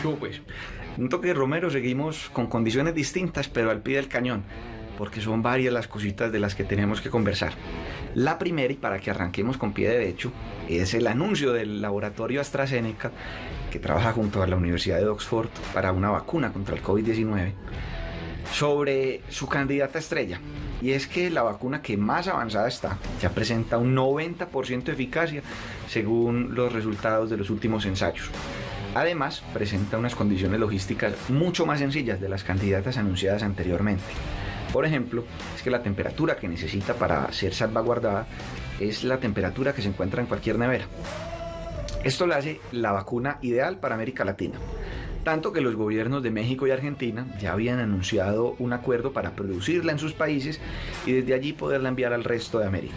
Pues, en un toque de Romero seguimos con condiciones distintas, pero al pie del cañón, porque son varias las cositas de las que tenemos que conversar. La primera, y para que arranquemos con pie derecho, es el anuncio del laboratorio AstraZeneca, que trabaja junto a la Universidad de Oxford para una vacuna contra el COVID-19, sobre su candidata estrella. Y es que la vacuna que más avanzada está ya presenta un 90% de eficacia según los resultados de los últimos ensayos. Además, presenta unas condiciones logísticas mucho más sencillas de las candidatas anunciadas anteriormente. Por ejemplo, es que la temperatura que necesita para ser salvaguardada es la temperatura que se encuentra en cualquier nevera. Esto la hace la vacuna ideal para América Latina. Tanto que los gobiernos de México y Argentina ya habían anunciado un acuerdo para producirla en sus países y desde allí poderla enviar al resto de América.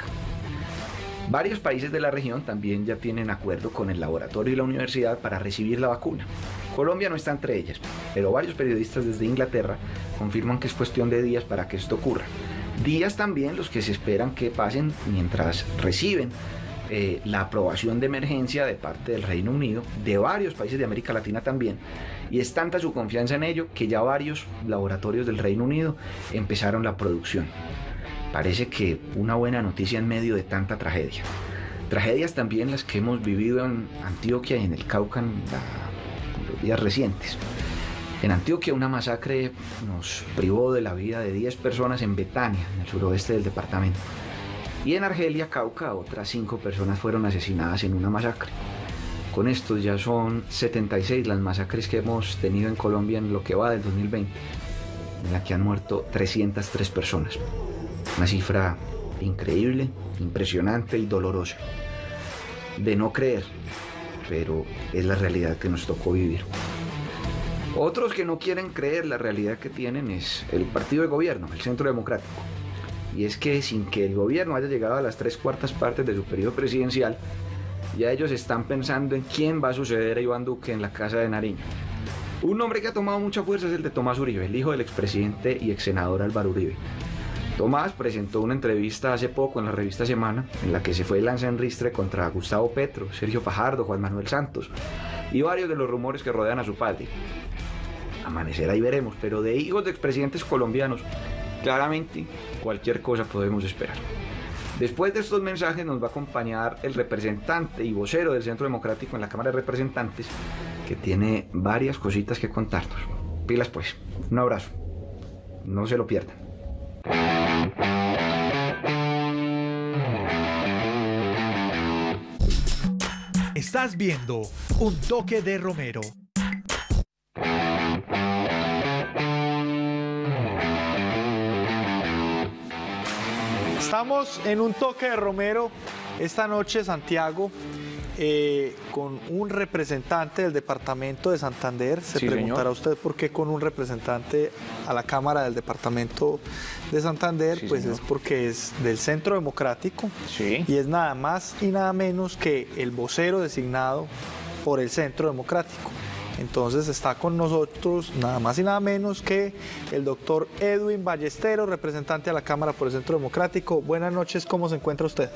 Varios países de la región también ya tienen acuerdo con el laboratorio y la universidad para recibir la vacuna. Colombia no está entre ellas, pero varios periodistas desde Inglaterra confirman que es cuestión de días para que esto ocurra. Días también los que se esperan que pasen mientras reciben la aprobación de emergencia de parte del Reino Unido, de varios países de América Latina también, y es tanta su confianza en ello que ya varios laboratorios del Reino Unido empezaron la producción. Parece que una buena noticia en medio de tanta tragedia. Tragedias también las que hemos vivido en Antioquia y en el Cauca en los días recientes. En Antioquia una masacre nos privó de la vida de 10 personas en Betania, en el suroeste del departamento. Y en Argelia, Cauca, otras 5 personas fueron asesinadas en una masacre. Con esto ya son 76 las masacres que hemos tenido en Colombia en lo que va del 2020, en la que han muerto 303 personas. Una cifra increíble, impresionante y dolorosa. De no creer, pero es la realidad que nos tocó vivir. Otros que no quieren creer la realidad que tienen es el partido de gobierno, el Centro Democrático. Y es que sin que el gobierno haya llegado a las 3/4 partes de su periodo presidencial, ya ellos están pensando en quién va a suceder a Iván Duque en la Casa de Nariño. Un nombre que ha tomado mucha fuerza es el de Tomás Uribe, el hijo del expresidente y exsenador Álvaro Uribe. Tomás presentó una entrevista hace poco en la revista Semana, en la que se fue lanza en ristre contra Gustavo Petro, Sergio Fajardo, Juan Manuel Santos y varios de los rumores que rodean a su padre. Amanecerá y veremos, pero de hijos de expresidentes colombianos, claramente cualquier cosa podemos esperar. Después de estos mensajes nos va a acompañar el representante y vocero del Centro Democrático en la Cámara de Representantes, que tiene varias cositas que contarnos. Pilas pues, un abrazo, no se lo pierdan. Estás viendo Un Toque de Romero. Estamos en Un Toque de Romero esta noche, Santiago, con un representante del departamento de Santander. Se preguntará usted por qué con un representante a la Cámara del departamento de Santander. Pues señor, es porque es del Centro Democrático y es nada más y nada menos que el vocero designado por el Centro Democrático. Entonces está con nosotros nada más y nada menos que el doctor Edwin Ballesteros, representante a la Cámara por el Centro Democrático. Buenas noches, ¿cómo se encuentra usted?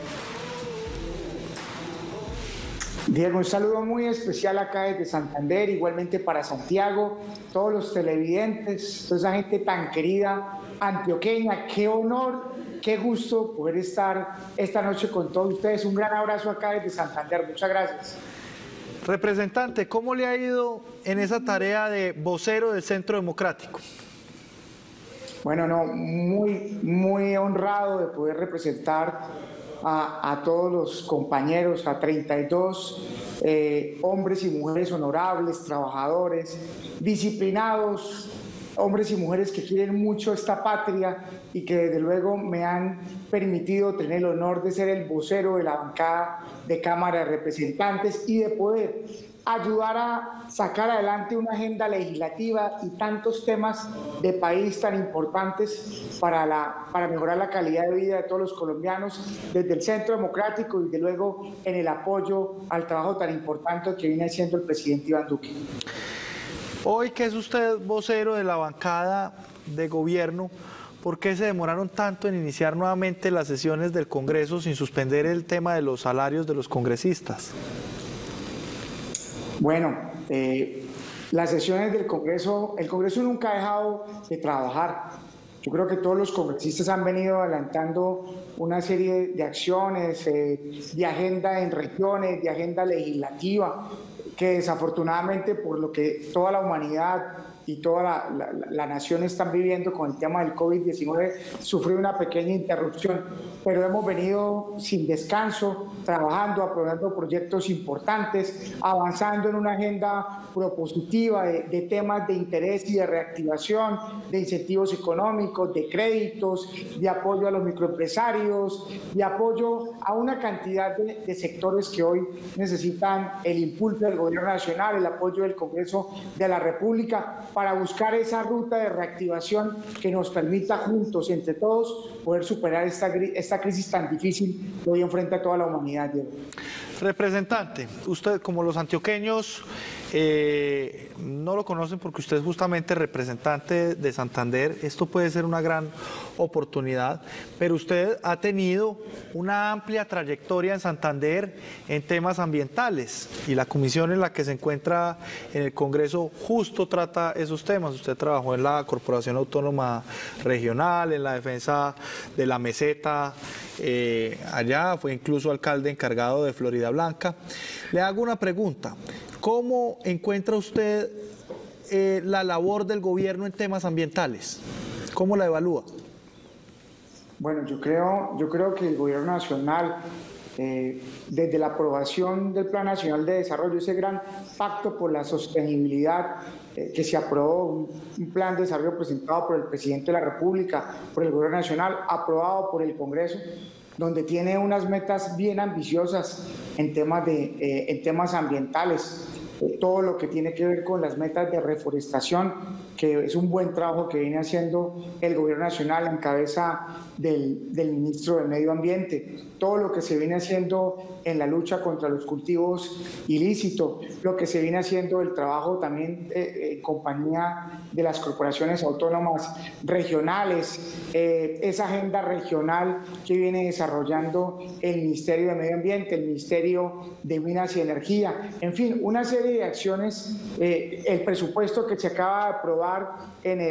Diego, un saludo muy especial acá desde Santander, igualmente para Santiago, todos los televidentes, toda esa gente tan querida, antioqueña. Qué honor, qué gusto poder estar esta noche con todos ustedes. Un gran abrazo acá desde Santander, muchas gracias. Representante, ¿cómo le ha ido en esa tarea de vocero del Centro Democrático? Bueno, no, muy honrado de poder representar a todos los compañeros, a 32 hombres y mujeres honorables, trabajadores, disciplinados, hombres y mujeres que quieren mucho esta patria y que desde luego me han permitido tener el honor de ser el vocero de la bancada de Cámara de Representantes y de poder ayudar a sacar adelante una agenda legislativa y tantos temas de país tan importantes para mejorar la calidad de vida de todos los colombianos desde el Centro Democrático y desde luego en el apoyo al trabajo tan importante que viene haciendo el presidente Iván Duque. Hoy que es usted vocero de la bancada de gobierno, ¿por qué se demoraron tanto en iniciar nuevamente las sesiones del Congreso sin suspender el tema de los salarios de los congresistas? Bueno, las sesiones del Congreso, el Congreso nunca ha dejado de trabajar. Yo creo que todos los congresistas han venido adelantando una serie de acciones, de agenda en regiones, de agenda legislativa, que desafortunadamente por lo que toda la humanidad y toda la nación están viviendo con el tema del COVID-19, sufrió una pequeña interrupción, pero hemos venido sin descanso, trabajando, aprobando proyectos importantes, avanzando en una agenda propositiva de temas de interés y de reactivación, de incentivos económicos, de créditos, de apoyo a los microempresarios, de apoyo a una cantidad de sectores que hoy necesitan el impulso del Gobierno Nacional, el apoyo del Congreso de la República, para buscar esa ruta de reactivación que nos permita juntos, entre todos, poder superar esta crisis tan difícil que hoy enfrenta toda la humanidad, Diego. Representante, usted, como los antioqueños no lo conocen porque usted es justamente representante de Santander, esto puede ser una gran oportunidad, pero usted ha tenido una amplia trayectoria en Santander en temas ambientales y la comisión en la que se encuentra en el Congreso justo trata esos temas. Usted trabajó en la Corporación Autónoma Regional, en la defensa de la meseta, allá fue incluso alcalde encargado de Florida Blanca. Le hago una pregunta. ¿Cómo encuentra usted la labor del gobierno en temas ambientales? ¿Cómo la evalúa? Bueno, yo creo que el Gobierno Nacional, desde la aprobación del Plan Nacional de Desarrollo, ese gran pacto por la sostenibilidad que se aprobó, un plan de desarrollo presentado por el Presidente de la República, por el Gobierno Nacional, aprobado por el Congreso, donde tiene unas metas bien ambiciosas en temas ambientales, todo lo que tiene que ver con las metas de reforestación, que es un buen trabajo que viene haciendo el Gobierno Nacional en cabeza del Ministro del Medio Ambiente, todo lo que se viene haciendo en la lucha contra los cultivos ilícitos, lo que se viene haciendo el trabajo también en compañía de las corporaciones autónomas regionales, esa agenda regional que viene desarrollando el Ministerio de Medio Ambiente, el Ministerio de Minas y Energía, en fin, una serie de acciones, el presupuesto que se acaba de aprobar en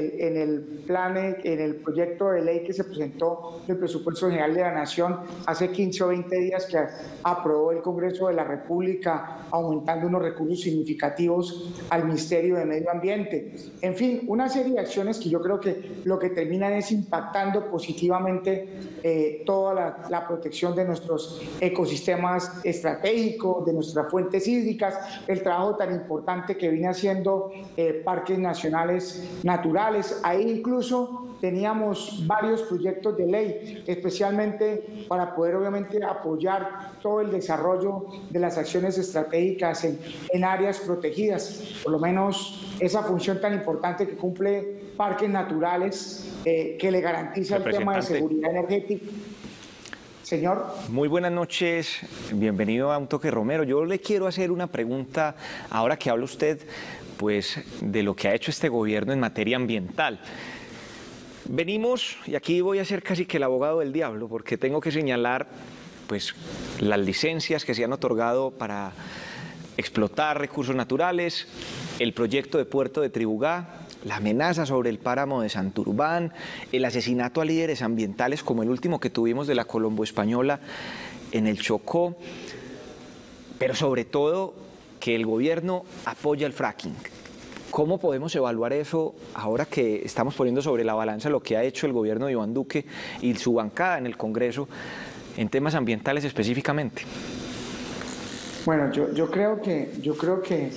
el proyecto de ley que se presentó del presupuesto general de la Nación hace 15 o 20 días, que aprobó el Congreso de la República, aumentando unos recursos significativos al Ministerio de Medio Ambiente. En fin, una serie de acciones que yo creo que lo que terminan es impactando positivamente toda la protección de nuestros ecosistemas estratégicos, de nuestras fuentes hídricas, el trabajo tan importante que viene haciendo parques nacionales naturales. Ahí incluso teníamos varios proyectos de ley, especialmente para poder obviamente apoyar todo el desarrollo de las acciones estratégicas en áreas protegidas, por lo menos esa función tan importante que cumple parques naturales, que le garantiza el tema de seguridad energética. Señor. Muy buenas noches, bienvenido a Un Toque Romero. Yo le quiero hacer una pregunta, ahora que habla usted pues, de lo que ha hecho este gobierno en materia ambiental. Venimos, y aquí voy a ser casi que el abogado del diablo, porque tengo que señalar pues, las licencias que se han otorgado para explotar recursos naturales, el proyecto de puerto de Tribugá, la amenaza sobre el páramo de Santurbán, el asesinato a líderes ambientales como el último que tuvimos de la Colombo Española en el Chocó, pero sobre todo que el gobierno apoya el fracking. ¿Cómo podemos evaluar eso ahora que estamos poniendo sobre la balanza lo que ha hecho el gobierno de Iván Duque y su bancada en el Congreso en temas ambientales específicamente? Bueno, yo creo que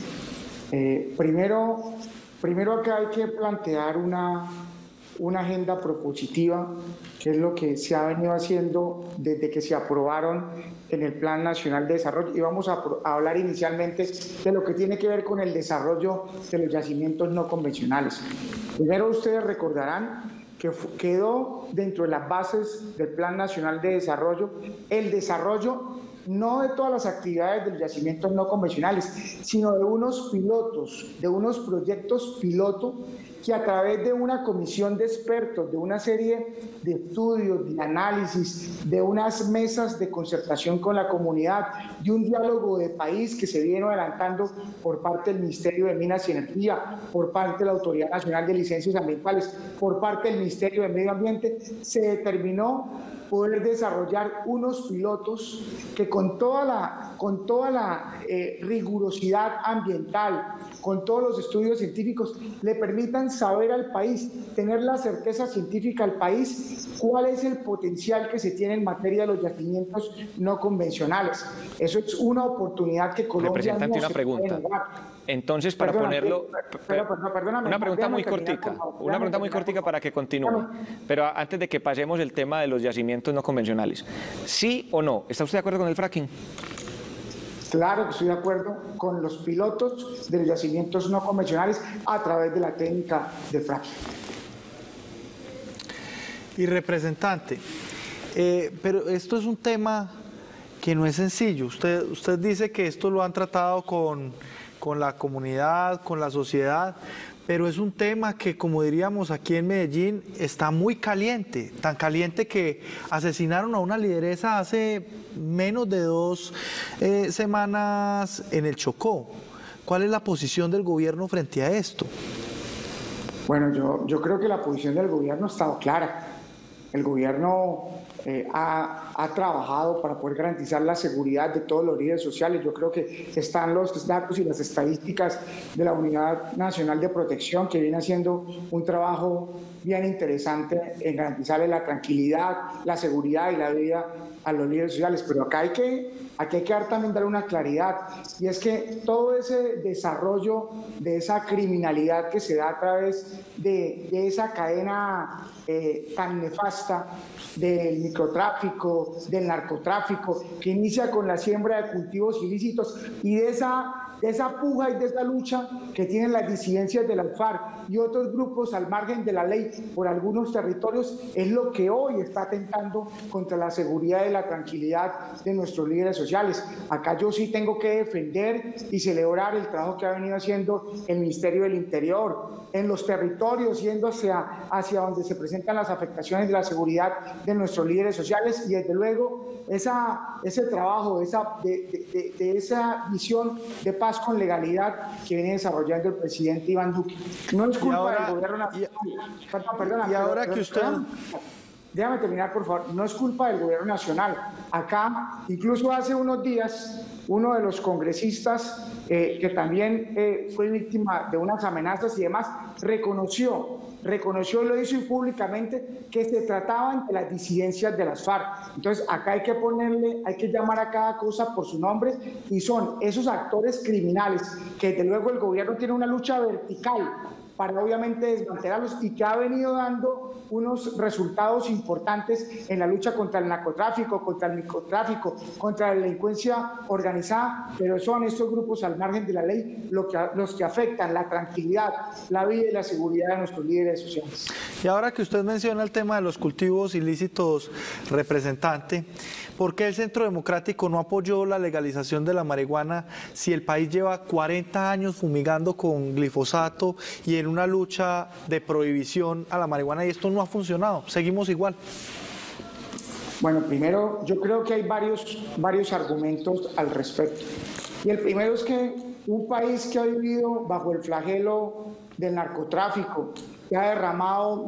primero acá hay que plantear una agenda propositiva, que es lo que se ha venido haciendo desde que se aprobaron en el Plan Nacional de Desarrollo. Y vamos a hablar inicialmente de lo que tiene que ver con el desarrollo de los yacimientos no convencionales. Primero, ustedes recordarán que quedó dentro de las bases del Plan Nacional de Desarrollo el desarrollo no de todas las actividades de yacimientos no convencionales, sino de unos pilotos, de unos proyectos piloto que a través de una comisión de expertos, de una serie de estudios, de análisis, de unas mesas de concertación con la comunidad, de un diálogo de país que se viene adelantando por parte del Ministerio de Minas y Energía, por parte de la Autoridad Nacional de Licencias Ambientales, por parte del Ministerio de Medio Ambiente, se determinó poder desarrollar unos pilotos que con toda la rigurosidad ambiental, con todos los estudios científicos, le permitan saber al país, tener la certeza científica al país, cuál es el potencial que se tiene en materia de los yacimientos no convencionales. Eso es una oportunidad que Colombia no se puede negar. Entonces, para ponerlo... Perdóname, una pregunta muy cortica, para que continúe. Pero antes de que pasemos el tema de los yacimientos no convencionales, ¿sí o no? ¿Está usted de acuerdo con el fracking? Claro que estoy de acuerdo con los pilotos de los yacimientos no convencionales a través de la técnica de fracking. Y representante, pero esto es un tema que no es sencillo. Usted dice que esto lo han tratado con la comunidad, con la sociedad, pero es un tema que, como diríamos aquí en Medellín, está muy caliente, tan caliente que asesinaron a una lideresa hace menos de 2 semanas en el Chocó. ¿Cuál es la posición del gobierno frente a esto? Bueno, yo creo que la posición del gobierno ha estado clara. El gobierno ha trabajado para poder garantizar la seguridad de todos los líderes sociales. Yo creo que están los datos y las estadísticas de la Unidad Nacional de Protección, que viene haciendo un trabajo bien interesante en garantizarle la tranquilidad, la seguridad y la vida a los líderes sociales. Pero acá hay que también dar una claridad, y es que todo ese desarrollo de esa criminalidad que se da a través de esa cadena tan nefasta del microtráfico, del narcotráfico, que inicia con la siembra de cultivos ilícitos y de esa puja y de esa lucha que tienen las disidencias de la FARC y otros grupos al margen de la ley por algunos territorios, es lo que hoy está atentando contra la seguridad y la tranquilidad de nuestros líderes sociales. Acá yo sí tengo que defender y celebrar el trabajo que ha venido haciendo el Ministerio del Interior en los territorios, yendo hacia donde se presentan las afectaciones de la seguridad de nuestros líderes sociales, y desde luego ese trabajo, de esa visión de paz con legalidad que viene desarrollando el presidente Iván Duque. No es culpa del gobierno nacional. Déjame terminar, por favor. No es culpa del gobierno nacional. Acá, incluso hace unos días, uno de los congresistas que también fue víctima de unas amenazas y demás, reconoció y lo hizo públicamente, que se trataban de las disidencias de las FARC. Entonces, acá hay que llamar a cada cosa por su nombre, y son esos actores criminales que desde luego el gobierno tiene una lucha vertical para obviamente desmantelarlos, y que ha venido dando unos resultados importantes en la lucha contra el narcotráfico, contra el microtráfico, contra la delincuencia organizada, pero son estos grupos al margen de la ley los que afectan la tranquilidad, la vida y la seguridad de nuestros líderes sociales. Y ahora que usted menciona el tema de los cultivos ilícitos, representante, ¿por qué el Centro Democrático no apoyó la legalización de la marihuana si el país lleva 40 años fumigando con glifosato y en una lucha de prohibición a la marihuana, y esto no ha funcionado? Seguimos igual. Bueno, primero, yo creo que hay varios argumentos al respecto. Y el primero es que un país que ha vivido bajo el flagelo del narcotráfico, que ha derramado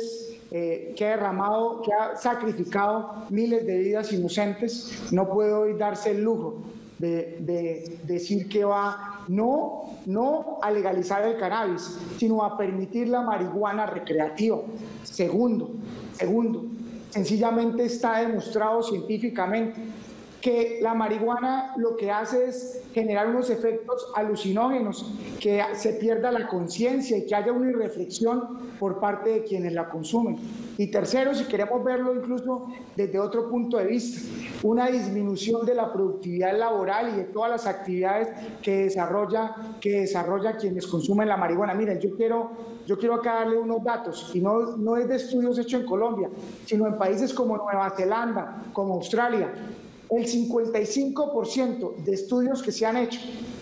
que ha sacrificado miles de vidas inocentes, no puede hoy darse el lujo de decir que va no a legalizar el cannabis, sino a permitir la marihuana recreativa. Segundo, sencillamente está demostrado científicamente que la marihuana lo que hace es generar unos efectos alucinógenos, que se pierda la conciencia y que haya una irreflexión por parte de quienes la consumen. Y tercero, si queremos verlo incluso desde otro punto de vista, una disminución de la productividad laboral y de todas las actividades que desarrolla quienes consumen la marihuana. Miren, yo quiero acá darle unos datos, y no es de estudios hechos en Colombia, sino en países como Nueva Zelanda, como Australia. El 55% de estudios que se han hecho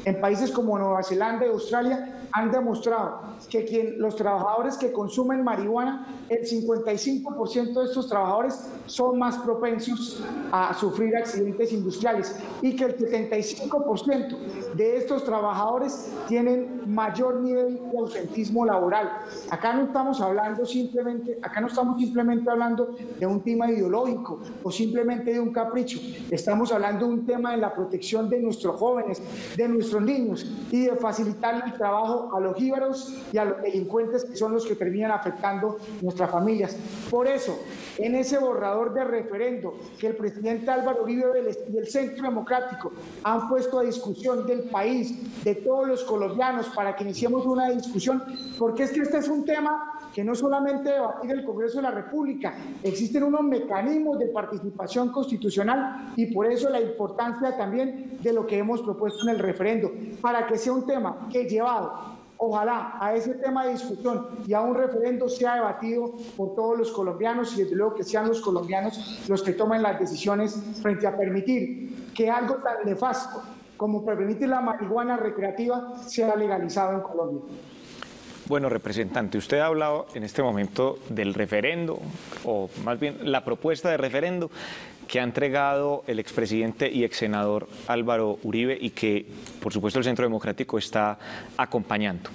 en países como Nueva Zelanda y Australia han demostrado que los trabajadores que consumen marihuana, el 55% de estos trabajadores son más propensos a sufrir accidentes industriales y que el 75% de estos trabajadores tienen mayor nivel de ausentismo laboral. Acá no estamos simplemente hablando de un tema ideológico o simplemente de un capricho. Estamos hablando de un tema de la protección de nuestros jóvenes, de nuestros niños y de facilitarle el trabajo a los jíbaros y a los delincuentes que son los que terminan afectando nuestras familias. Por eso, en ese borrador de referendo que el presidente Álvaro Uribe y el Centro Democrático han puesto a discusión del país, de todos los colombianos, para que iniciemos una discusión, porque es que este es un tema que no solamente debatir el Congreso de la República, existen unos mecanismos de participación constitucional y por eso la importancia también de lo que hemos propuesto en el referendo, para que sea un tema que llevado ojalá a ese tema de discusión y a un referendo sea debatido por todos los colombianos y desde luego que sean los colombianos los que tomen las decisiones frente a permitir que algo tan nefasto como permitir la marihuana recreativa sea legalizado en Colombia. Bueno, representante, usted ha hablado en este momento del referendo, o más bien la propuesta de referendo que ha entregado el expresidente y exsenador Álvaro Uribe y que, por supuesto, el Centro Democrático está acompañando.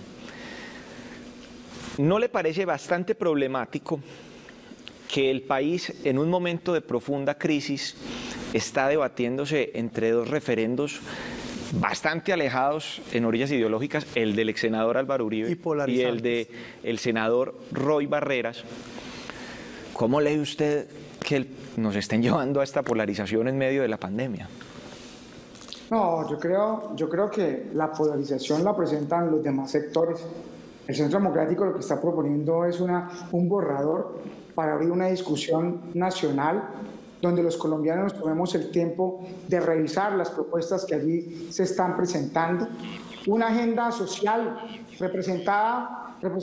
¿No le parece bastante problemático que el país, en un momento de profunda crisis, está debatiéndose entre dos referendos bastante alejados en orillas ideológicas, el del exsenador Álvaro Uribe y el del senador Roy Barreras? ¿Cómo lee usted que nos estén llevando a esta polarización en medio de la pandemia? No, yo creo que la polarización la presentan los demás sectores. El Centro Democrático lo que está proponiendo es un borrador para abrir una discusión nacional donde los colombianos nos tomemos el tiempo de revisar las propuestas que allí se están presentando. Una agenda social representada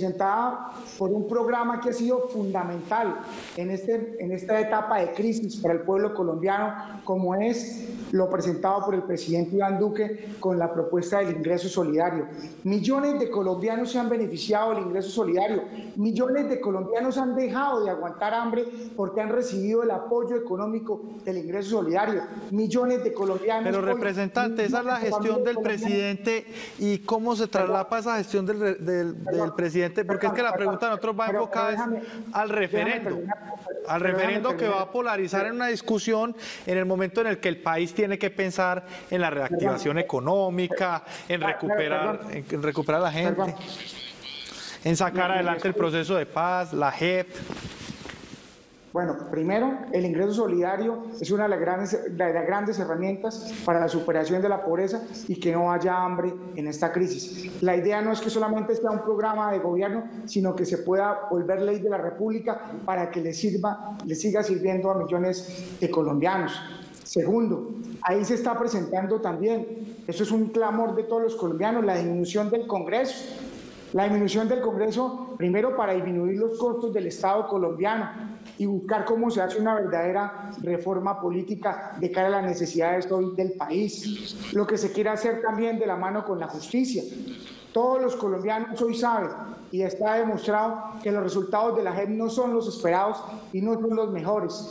por un programa que ha sido fundamental en esta etapa de crisis para el pueblo colombiano, como es lo presentado por el presidente Iván Duque con la propuesta del ingreso solidario. Millones de colombianos se han beneficiado del ingreso solidario, millones de colombianos han dejado de aguantar hambre porque han recibido el apoyo económico del ingreso solidario, millones de colombianos... Pero representante, esa es la gestión del presidente, ¿y cómo se traslapa esa gestión del presidente? Porque es que la pregunta de nosotros va enfocada al referendo que va a polarizar en una discusión en el momento en el que el país tiene que pensar en la reactivación económica, en recuperar a la gente, en sacar adelante el proceso de paz, la JEP. Bueno, primero, el ingreso solidario es una de las grandes herramientas para la superación de la pobreza y que no haya hambre en esta crisis. La idea no es que solamente sea un programa de gobierno, sino que se pueda volver ley de la República para que le siga sirviendo a millones de colombianos. Segundo, ahí se está presentando también, eso es un clamor de todos los colombianos, la disminución del Congreso. La disminución del Congreso, primero para disminuir los costos del Estado colombiano y buscar cómo se hace una verdadera reforma política de cara a las necesidades hoy del país. Lo que se quiere hacer también de la mano con la justicia. Todos los colombianos hoy saben y está demostrado que los resultados de la JEP no son los esperados y no son los mejores.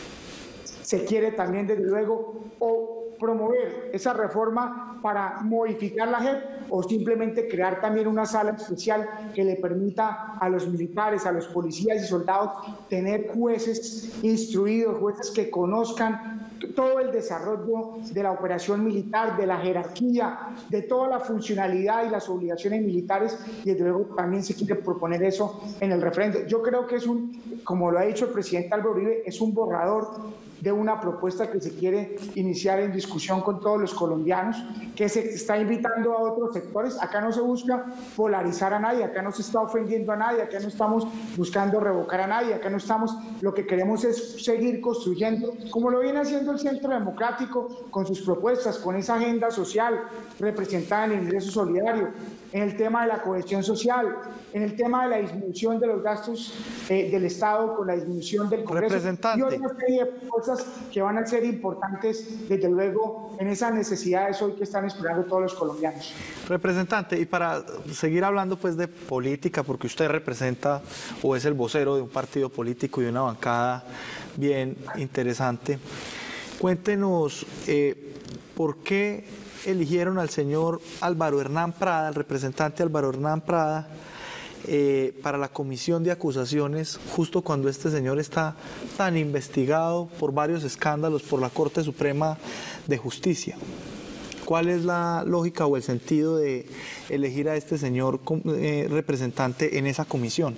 Se quiere también, desde luego, promover esa reforma para modificar la JEP o simplemente crear también una sala especial que le permita a los militares, a los policías y soldados tener jueces instruidos, jueces que conozcan todo el desarrollo de la operación militar, de la jerarquía, de toda la funcionalidad y las obligaciones militares, y desde luego también se quiere proponer eso en el referendo. Yo creo que es como lo ha dicho el presidente Álvaro Uribe, es un borrador de una propuesta que se quiere iniciar en discusión con todos los colombianos, que se está invitando a otros sectores. Acá no se busca polarizar a nadie, acá no se está ofendiendo a nadie, acá no estamos buscando revocar a nadie, acá no estamos, lo que queremos es seguir construyendo, como lo viene haciendo haciendo el Centro Democrático con sus propuestas, con esa agenda social representada en el ingreso solidario, en el tema de la cohesión social, en el tema de la disminución de los gastos del Estado con la disminución del Congreso y otra serie de cosas que van a ser importantes, desde luego, en esas necesidades hoy que están esperando todos los colombianos. Representante, y para seguir hablando pues de política, porque usted representa o es el vocero de un partido político y una bancada bien interesante, cuéntenos por qué eligieron al señor Álvaro Hernán Prada, el representante Álvaro Hernán Prada, para la comisión de acusaciones, justo cuando este señor está tan investigado por varios escándalos por la Corte Suprema de Justicia. ¿Cuál es la lógica o el sentido de elegir a este señor representante en esa comisión?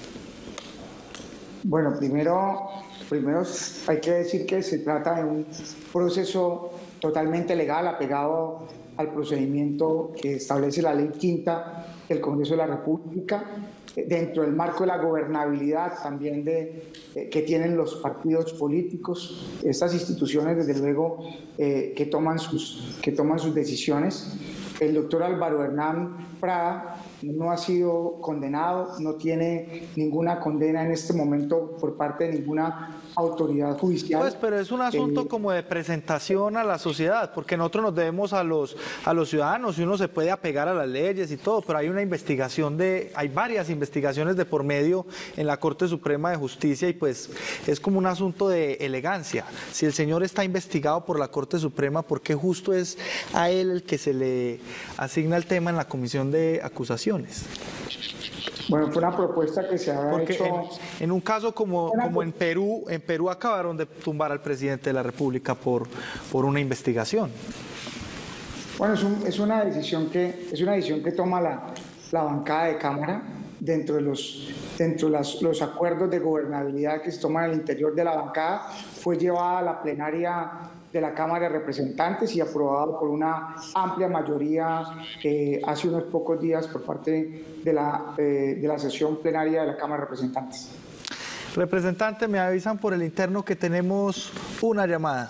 Bueno, primero hay que decir que se trata de un proceso totalmente legal, apegado al procedimiento que establece la Ley Quinta del Congreso de la República, dentro del marco de la gobernabilidad también que tienen los partidos políticos, estas instituciones, desde luego, que toman sus decisiones. El doctor Álvaro Hernán Prada no ha sido condenado, no tiene ninguna condena en este momento por parte de ninguna autoridad judicial. Pues, pero es un asunto como de presentación a la sociedad, porque nosotros nos debemos a los ciudadanos y uno se puede apegar a las leyes y todo, pero hay una investigación hay varias investigaciones de por medio en la Corte Suprema de Justicia y pues es como un asunto de elegancia. Si el señor está investigado por la Corte Suprema, ¿por qué justo es a él el que se le asigna el tema en la comisión de acusaciones? Bueno, fue una propuesta que se había hecho... En un caso como en Perú acabaron de tumbar al presidente de la República por una investigación. Bueno, es una decisión que toma la bancada de Cámara dentro de los acuerdos de gobernabilidad que se toman al interior de la bancada. Fue llevada a la plenaria de la Cámara de Representantes y aprobado por una amplia mayoría hace unos pocos días por parte de la sesión plenaria de la Cámara de Representantes. Representante, me avisan por el interno que tenemos una llamada.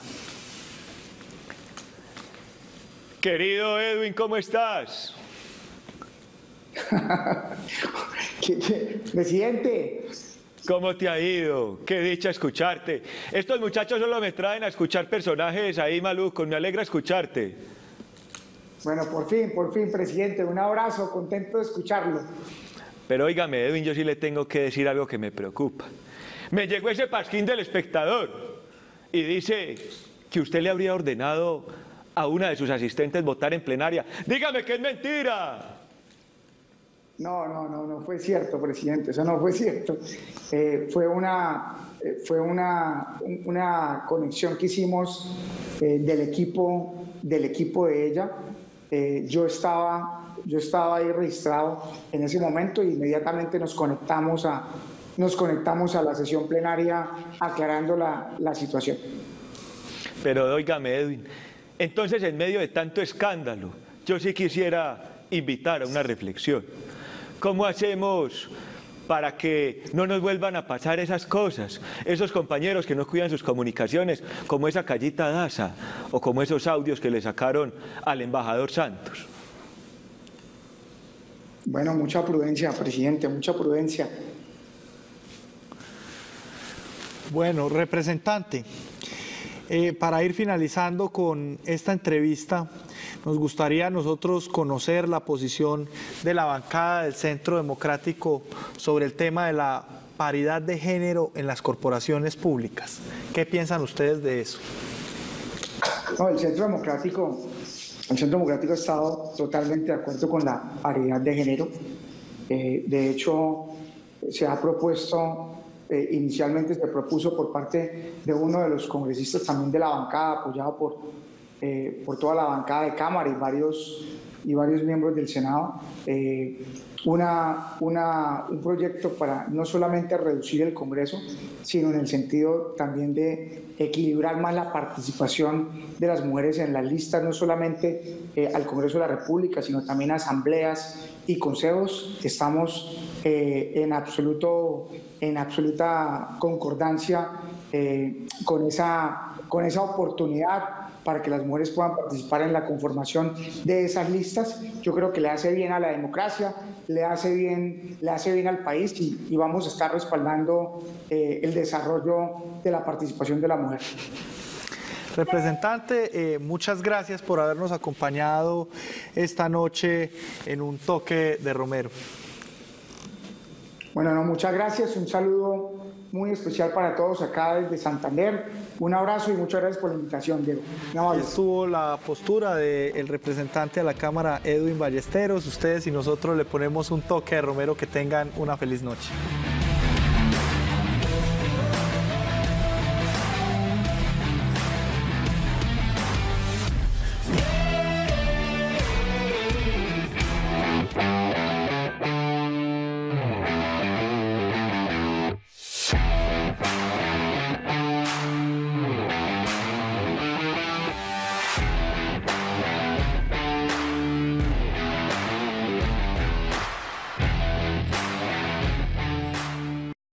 Querido Edwin, ¿cómo estás? Presidente. ¿Cómo te ha ido? Qué dicha escucharte. Estos muchachos solo me traen a escuchar personajes ahí malucos, me alegra escucharte. Bueno, por fin, presidente, un abrazo, contento de escucharlo. Pero óigame, Edwin, yo sí le tengo que decir algo que me preocupa. Me llegó ese pasquín del Espectador y dice que usted le habría ordenado a una de sus asistentes votar en plenaria. Dígame que es mentira. No fue cierto, presidente, eso no fue cierto. Fue una conexión que hicimos del equipo de ella. Yo estaba ahí registrado en ese momento e inmediatamente nos conectamos a la sesión plenaria aclarando la situación. Pero óigame, Edwin, entonces en medio de tanto escándalo, yo sí quisiera invitar a una reflexión. ¿Cómo hacemos para que no nos vuelvan a pasar esas cosas? Esos compañeros que no cuidan sus comunicaciones, como esa Callita Daza o como esos audios que le sacaron al embajador Santos. Bueno, mucha prudencia, presidente, mucha prudencia. Bueno, representante, para ir finalizando con esta entrevista, nos gustaría a nosotros conocer la posición de la bancada del Centro Democrático sobre el tema de la paridad de género en las corporaciones públicas. ¿Qué piensan ustedes de eso? No, el Centro Democrático ha estado totalmente de acuerdo con la paridad de género. De hecho, se ha propuesto... inicialmente se propuso por parte de uno de los congresistas también de la bancada, apoyado por toda la bancada de Cámara y varios miembros del Senado, un proyecto para no solamente reducir el Congreso, sino en el sentido también de equilibrar más la participación de las mujeres en las listas, no solamente al Congreso de la República, sino también a asambleas y consejos. Estamos en absoluta concordancia con con esa oportunidad para que las mujeres puedan participar en la conformación de esas listas. Yo creo que le hace bien a la democracia, le hace bien al país y vamos a estar respaldando el desarrollo de la participación de la mujer. Representante, muchas gracias por habernos acompañado esta noche en un toque de Romero. Bueno, no, muchas gracias, un saludo muy especial para todos acá desde Santander. Un abrazo y muchas gracias por la invitación, Diego. Estuvo la postura del representante a la Cámara, Edwin Ballesteros. Ustedes y nosotros le ponemos un toque de Romero. Que tengan una feliz noche.